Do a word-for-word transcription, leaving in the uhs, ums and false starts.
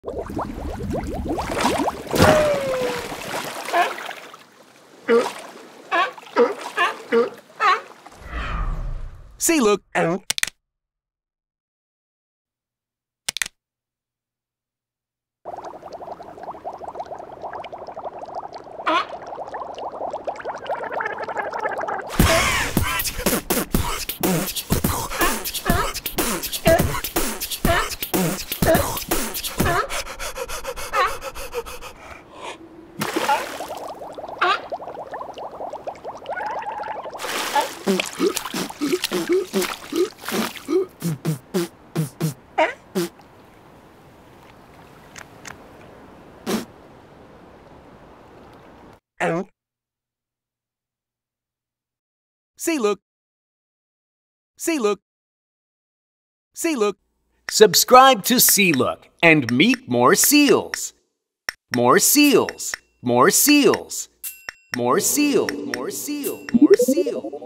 SEALOOK. SEALOOK. SEALOOK. SEALOOK. Subscribe to SEALOOK and meet more seals. More seals. More seals. More seal. More seal. More seal.